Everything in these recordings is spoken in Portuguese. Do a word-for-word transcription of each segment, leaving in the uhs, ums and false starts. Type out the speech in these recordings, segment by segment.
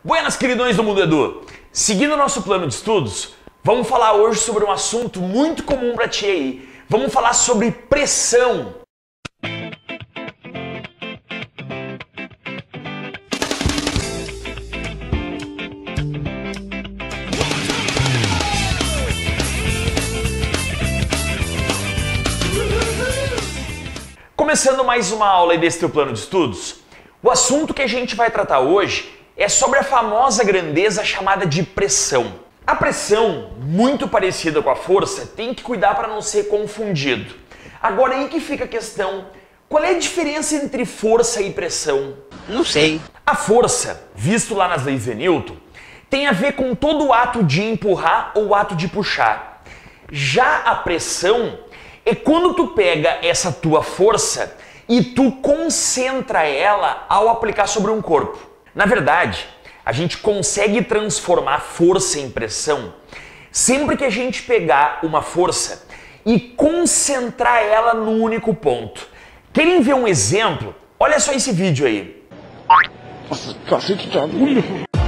Buenas, queridões do Mundo Edu! Seguindo o nosso plano de estudos, vamos falar hoje sobre um assunto muito comum para ti aí. Vamos falar sobre pressão. Começando mais uma aula aí desse teu plano de estudos, o assunto que a gente vai tratar hoje é sobre a famosa grandeza chamada de pressão. A pressão, muito parecida com a força, tem que cuidar para não ser confundido. Agora aí que fica a questão, qual é a diferença entre força e pressão? Não sei. A força, visto lá nas leis de Newton, tem a ver com todo o ato de empurrar ou o ato de puxar. Já a pressão é quando tu pega essa tua força e tu concentra ela ao aplicar sobre um corpo. Na verdade, a gente consegue transformar força em pressão sempre que a gente pegar uma força e concentrar ela num único ponto. Querem ver um exemplo? Olha só esse vídeo aí. Nossa, cacete de agulha.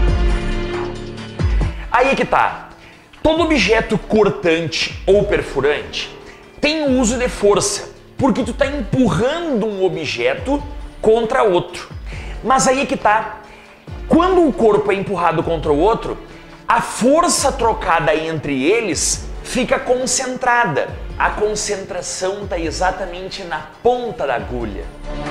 Aí que tá. Todo objeto cortante ou perfurante tem o uso de força, porque tu tá empurrando um objeto contra outro. Mas aí que tá. Quando um corpo é empurrado contra o outro, a força trocada entre eles fica concentrada. A concentração está exatamente na ponta da agulha.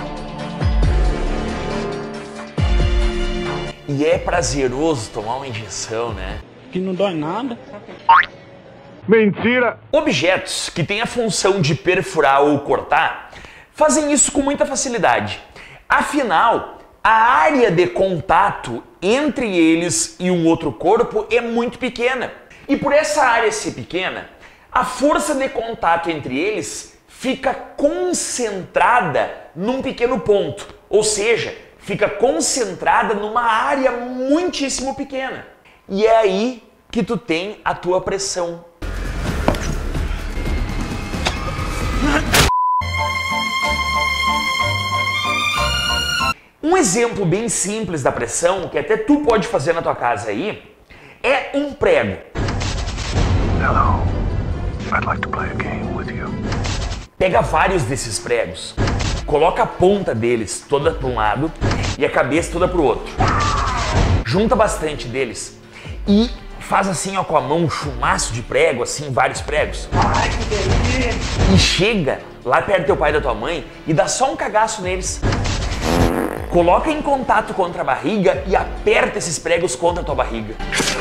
E é prazeroso tomar uma injeção, né? Que não dói nada. Mentira! Objetos que têm a função de perfurar ou cortar fazem isso com muita facilidade. Afinal, a área de contato entre eles e um outro corpo é muito pequena. E por essa área ser pequena, a força de contato entre eles fica concentrada num pequeno ponto. Ou seja, fica concentrada numa área muitíssimo pequena. E é aí que tu tem a tua pressão. Um exemplo bem simples da pressão, que até tu pode fazer na tua casa aí, é um prego. Hello. I'd like to play a game with you. Pega vários desses pregos, coloca a ponta deles toda para um lado e a cabeça toda para o outro. Junta bastante deles e faz assim ó, com a mão um chumaço de prego, assim, vários pregos. Ai, que delícia. E chega lá perto do teu pai e da tua mãe e dá só um cagaço neles. Coloca em contato contra a barriga e aperta esses pregos contra a tua barriga.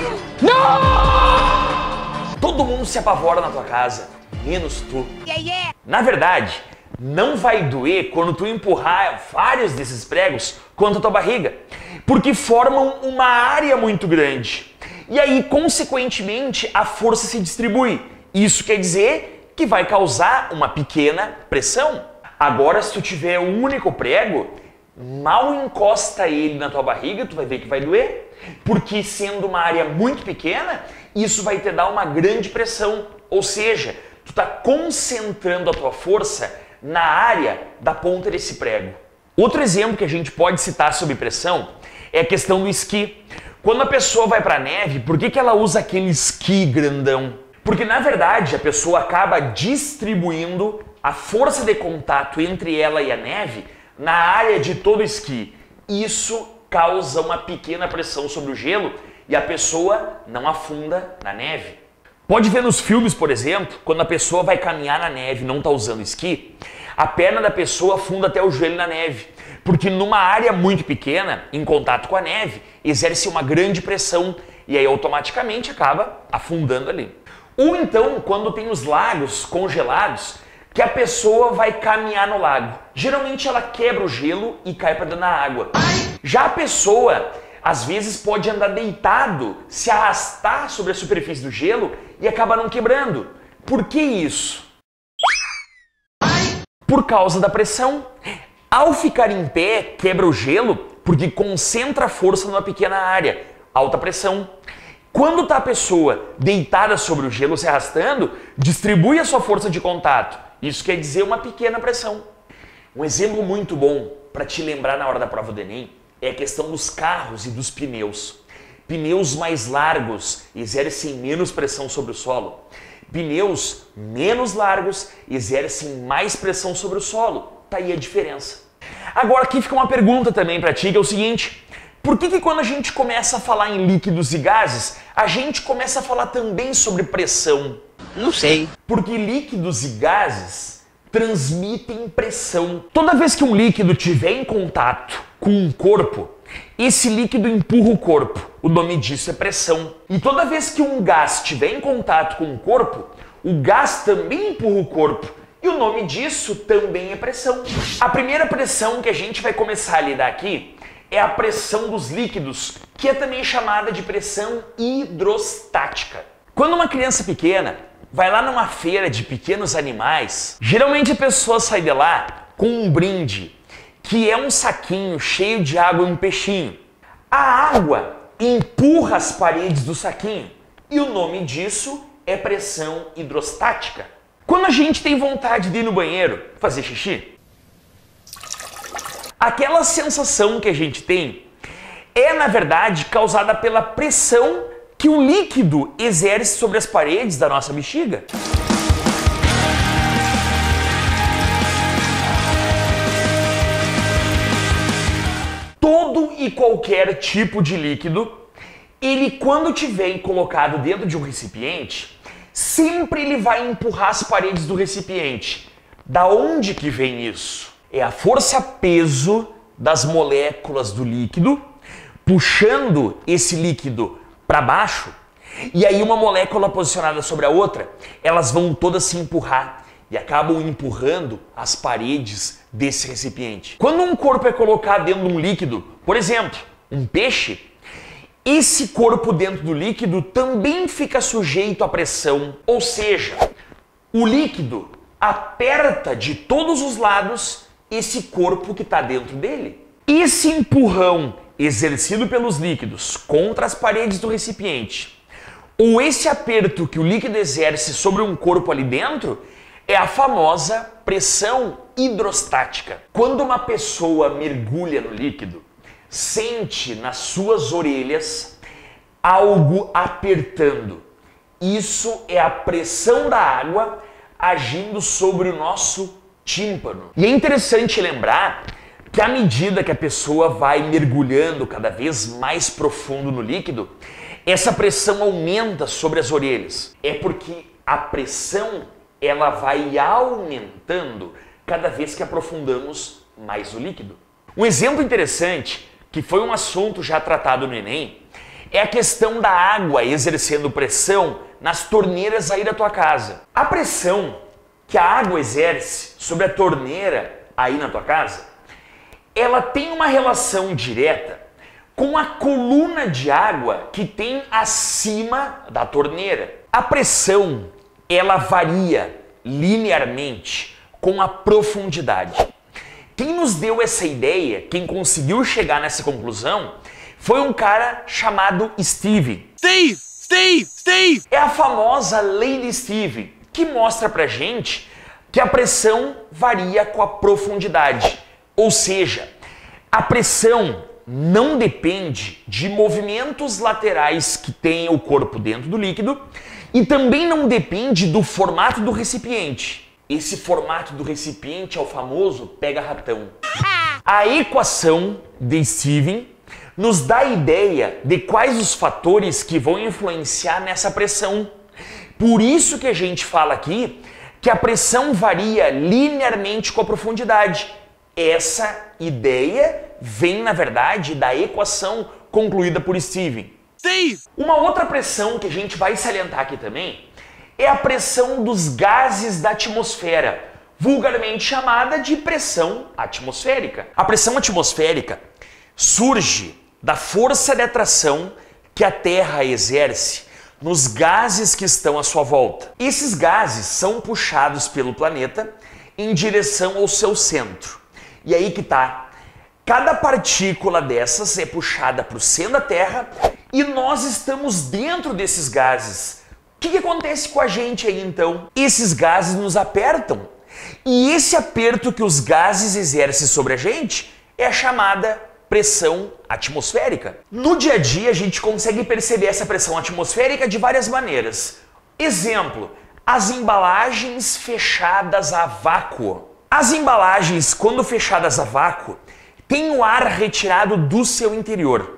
Não! Todo mundo se apavora na tua casa, menos tu. Yeah, yeah. Na verdade, não vai doer quando tu empurrar vários desses pregos contra a tua barriga, porque formam uma área muito grande. E aí, consequentemente, a força se distribui. Isso quer dizer que vai causar uma pequena pressão. Agora, se tu tiver um único prego, mal encosta ele na tua barriga, tu vai ver que vai doer, porque sendo uma área muito pequena, isso vai te dar uma grande pressão, ou seja, tu está concentrando a tua força na área da ponta desse prego. Outro exemplo que a gente pode citar sobre pressão é a questão do esqui. Quando a pessoa vai para a neve, por que que ela usa aquele esqui grandão? Porque na verdade a pessoa acaba distribuindo a força de contato entre ela e a neve na área de todo o esqui. Isso causa uma pequena pressão sobre o gelo e a pessoa não afunda na neve. Pode ver nos filmes, por exemplo, quando a pessoa vai caminhar na neve e não está usando esqui, a perna da pessoa afunda até o joelho na neve, porque numa área muito pequena, em contato com a neve, exerce uma grande pressão e aí automaticamente acaba afundando ali. Ou então, quando tem os lagos congelados, que a pessoa vai caminhar no lago. Geralmente ela quebra o gelo e cai para dentro da água. Já a pessoa, às vezes, pode andar deitado, se arrastar sobre a superfície do gelo e acaba não quebrando. Por que isso? Por causa da pressão. Ao ficar em pé, quebra o gelo porque concentra a força numa pequena área, alta pressão. Quando está a pessoa deitada sobre o gelo se arrastando, distribui a sua força de contato. Isso quer dizer uma pequena pressão. Um exemplo muito bom para te lembrar na hora da prova do Enem é a questão dos carros e dos pneus. Pneus mais largos exercem menos pressão sobre o solo. Pneus menos largos exercem mais pressão sobre o solo. Tá aí a diferença. Agora aqui fica uma pergunta também para ti, que é o seguinte: por que que quando a gente começa a falar em líquidos e gases, a gente começa a falar também sobre pressão? Não sei. Porque líquidos e gases transmitem pressão. Toda vez que um líquido estiver em contato com um corpo, esse líquido empurra o corpo. O nome disso é pressão. E toda vez que um gás estiver em contato com um corpo, o gás também empurra o corpo. E o nome disso também é pressão. A primeira pressão que a gente vai começar a lidar aqui é a pressão dos líquidos, que é também chamada de pressão hidrostática. Quando uma criança pequena vai lá numa feira de pequenos animais, geralmente a pessoa sai de lá com um brinde, que é um saquinho cheio de água e um peixinho. A água empurra as paredes do saquinho e o nome disso é pressão hidrostática. Quando a gente tem vontade de ir no banheiro fazer xixi, aquela sensação que a gente tem é, na verdade, causada pela pressão que o líquido exerce sobre as paredes da nossa bexiga. Todo e qualquer tipo de líquido, ele quando tiver colocado dentro de um recipiente, sempre ele vai empurrar as paredes do recipiente. Da onde que vem isso? É a força-peso das moléculas do líquido puxando esse líquido para baixo, e aí uma molécula posicionada sobre a outra, elas vão todas se empurrar e acabam empurrando as paredes desse recipiente. Quando um corpo é colocado dentro de um líquido, por exemplo, um peixe, esse corpo dentro do líquido também fica sujeito à pressão, ou seja, o líquido aperta de todos os lados esse corpo que está dentro dele. Esse empurrão exercido pelos líquidos contra as paredes do recipiente, ou esse aperto que o líquido exerce sobre um corpo ali dentro, é a famosa pressão hidrostática. Quando uma pessoa mergulha no líquido, sente nas suas orelhas algo apertando. Isso é a pressão da água agindo sobre o nosso tímpano. E é interessante lembrar que à medida que a pessoa vai mergulhando cada vez mais profundo no líquido, essa pressão aumenta sobre as orelhas. É porque a pressão ela vai aumentando cada vez que aprofundamos mais o líquido. Um exemplo interessante, que foi um assunto já tratado no Enem, é a questão da água exercendo pressão nas torneiras aí da tua casa. A pressão que a água exerce sobre a torneira aí na tua casa, ela tem uma relação direta com a coluna de água que tem acima da torneira. A pressão, ela varia linearmente com a profundidade. Quem nos deu essa ideia, quem conseguiu chegar nessa conclusão, foi um cara chamado Steve. Steve! Steve! Steve! É a famosa lei de Steve, que mostra pra gente que a pressão varia com a profundidade. Ou seja, a pressão não depende de movimentos laterais que tem o corpo dentro do líquido e também não depende do formato do recipiente. Esse formato do recipiente é o famoso pega-ratão. A equação de Stevens nos dá a ideia de quais os fatores que vão influenciar nessa pressão. Por isso que a gente fala aqui que a pressão varia linearmente com a profundidade. Essa ideia vem, na verdade, da equação concluída por Stevens. Steve! Uma outra pressão que a gente vai salientar aqui também é a pressão dos gases da atmosfera, vulgarmente chamada de pressão atmosférica. A pressão atmosférica surge da força de atração que a Terra exerce nos gases que estão à sua volta. Esses gases são puxados pelo planeta em direção ao seu centro. E aí que tá. Cada partícula dessas é puxada para o centro da Terra e nós estamos dentro desses gases. O que, que acontece com a gente aí então? Esses gases nos apertam. E esse aperto que os gases exercem sobre a gente é a chamada pressão atmosférica. No dia a dia, a gente consegue perceber essa pressão atmosférica de várias maneiras. Exemplo, as embalagens fechadas a vácuo. As embalagens, quando fechadas a vácuo, têm o ar retirado do seu interior.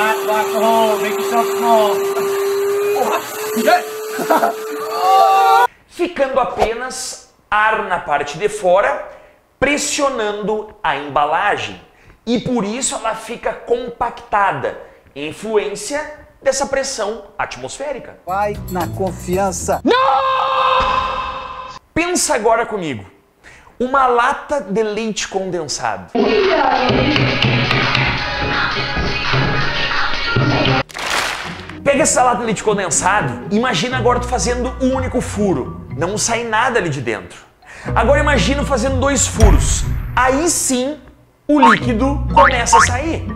Ficando apenas ar na parte de fora, pressionando a embalagem. E por isso ela fica compactada, influência dessa pressão atmosférica. Vai na confiança. Não! Pensa agora comigo. Uma lata de leite condensado. Pega essa lata de leite condensado, imagina agora tu fazendo um único furo. Não sai nada ali de dentro. Agora imagina fazendo dois furos. Aí sim, o líquido começa a sair.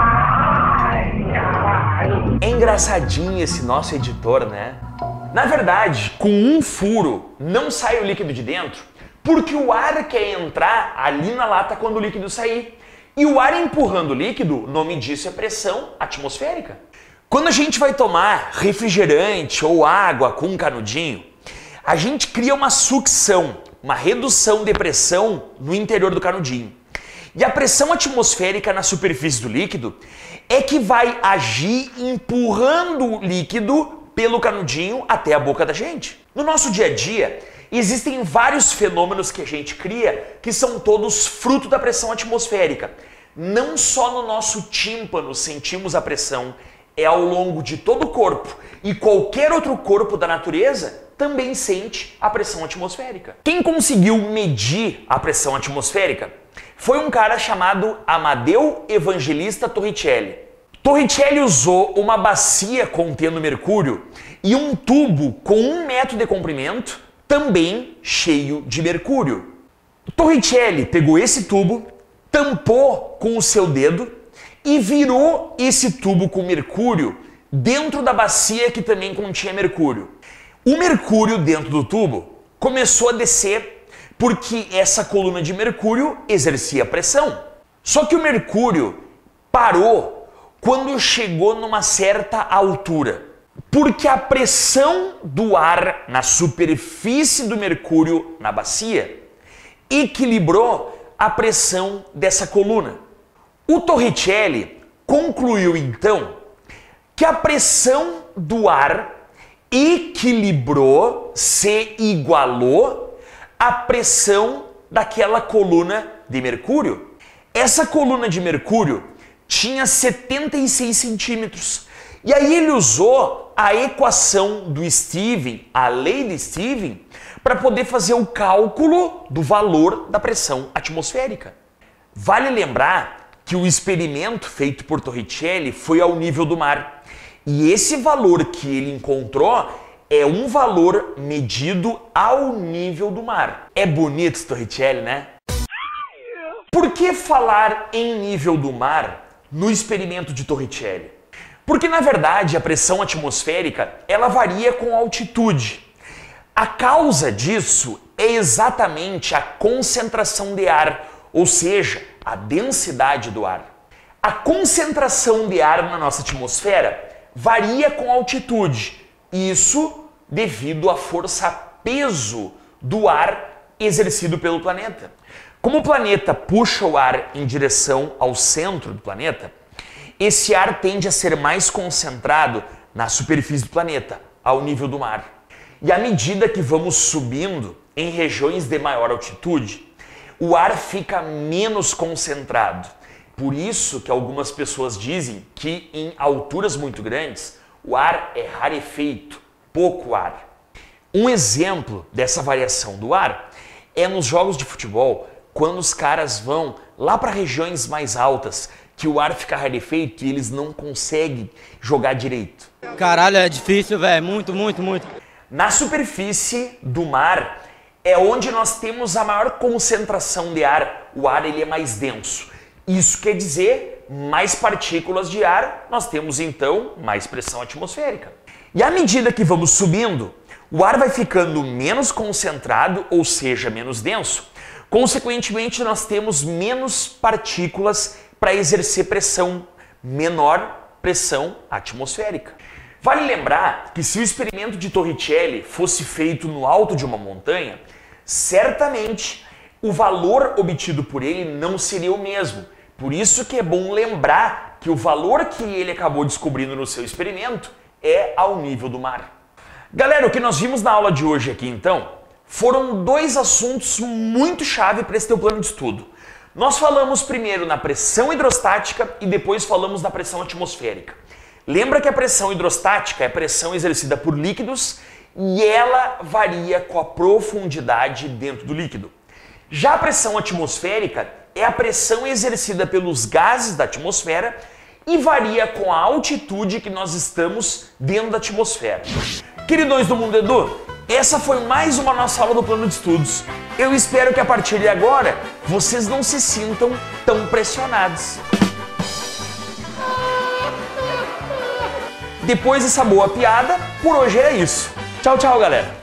É engraçadinho esse nosso editor, né? Na verdade, com um furo não sai o líquido de dentro, porque o ar quer entrar ali na lata quando o líquido sair. E o ar empurrando o líquido, o nome disso é pressão atmosférica. Quando a gente vai tomar refrigerante ou água com um canudinho, a gente cria uma sucção, uma redução de pressão no interior do canudinho. E a pressão atmosférica na superfície do líquido é que vai agir empurrando o líquido pelo canudinho até a boca da gente. No nosso dia a dia, existem vários fenômenos que a gente cria que são todos fruto da pressão atmosférica. Não só no nosso tímpano sentimos a pressão, é ao longo de todo o corpo. E qualquer outro corpo da natureza também sente a pressão atmosférica. Quem conseguiu medir a pressão atmosférica foi um cara chamado Amadeu Evangelista Torricelli. Torricelli usou uma bacia contendo mercúrio e um tubo com um metro de comprimento, também cheio de mercúrio. Torricelli pegou esse tubo, tampou com o seu dedo e virou esse tubo com mercúrio dentro da bacia que também continha mercúrio. O mercúrio dentro do tubo começou a descer porque essa coluna de mercúrio exercia pressão. Só que o mercúrio parou quando chegou numa certa altura, porque a pressão do ar na superfície do mercúrio na bacia equilibrou a pressão dessa coluna. O Torricelli concluiu então que a pressão do ar equilibrou, se igualou à pressão daquela coluna de mercúrio. Essa coluna de mercúrio tinha setenta e seis centímetros. E aí ele usou a equação do Steven, a lei de Steven, para poder fazer o cálculo do valor da pressão atmosférica. Vale lembrar que o experimento feito por Torricelli foi ao nível do mar. E esse valor que ele encontrou é um valor medido ao nível do mar. É bonito, Torricelli, né? Por que falar em nível do mar no experimento de Torricelli? Porque, na verdade, a pressão atmosférica ela varia com a altitude. A causa disso é exatamente a concentração de ar, ou seja, a densidade do ar. A concentração de ar na nossa atmosfera varia com a altitude. Isso devido à força-peso do ar exercido pelo planeta. Como o planeta puxa o ar em direção ao centro do planeta, esse ar tende a ser mais concentrado na superfície do planeta, ao nível do mar. E à medida que vamos subindo em regiões de maior altitude, o ar fica menos concentrado. Por isso que algumas pessoas dizem que em alturas muito grandes, o ar é rarefeito, pouco ar. Um exemplo dessa variação do ar é nos jogos de futebol, quando os caras vão lá para regiões mais altas, que o ar fica rarefeito e eles não conseguem jogar direito. Caralho, é difícil, velho. Muito, muito, muito. Na superfície do mar é onde nós temos a maior concentração de ar. O ar ele é mais denso. Isso quer dizer mais partículas de ar, nós temos então mais pressão atmosférica. E à medida que vamos subindo, o ar vai ficando menos concentrado, ou seja, menos denso. Consequentemente, nós temos menos partículas para exercer pressão, menor pressão atmosférica. Vale lembrar que se o experimento de Torricelli fosse feito no alto de uma montanha, certamente o valor obtido por ele não seria o mesmo. Por isso que é bom lembrar que o valor que ele acabou descobrindo no seu experimento é ao nível do mar. Galera, o que nós vimos na aula de hoje aqui então foram dois assuntos muito chave para esse teu plano de estudo. Nós falamos primeiro na pressão hidrostática e depois falamos na pressão atmosférica. Lembra que a pressão hidrostática é a pressão exercida por líquidos e ela varia com a profundidade dentro do líquido. Já a pressão atmosférica é a pressão exercida pelos gases da atmosfera e varia com a altitude que nós estamos dentro da atmosfera. Queridões do Mundo Edu, essa foi mais uma nossa aula do plano de estudos. Eu espero que a partir de agora vocês não se sintam tão pressionados. Depois dessa boa piada, por hoje era isso. Tchau, tchau, galera!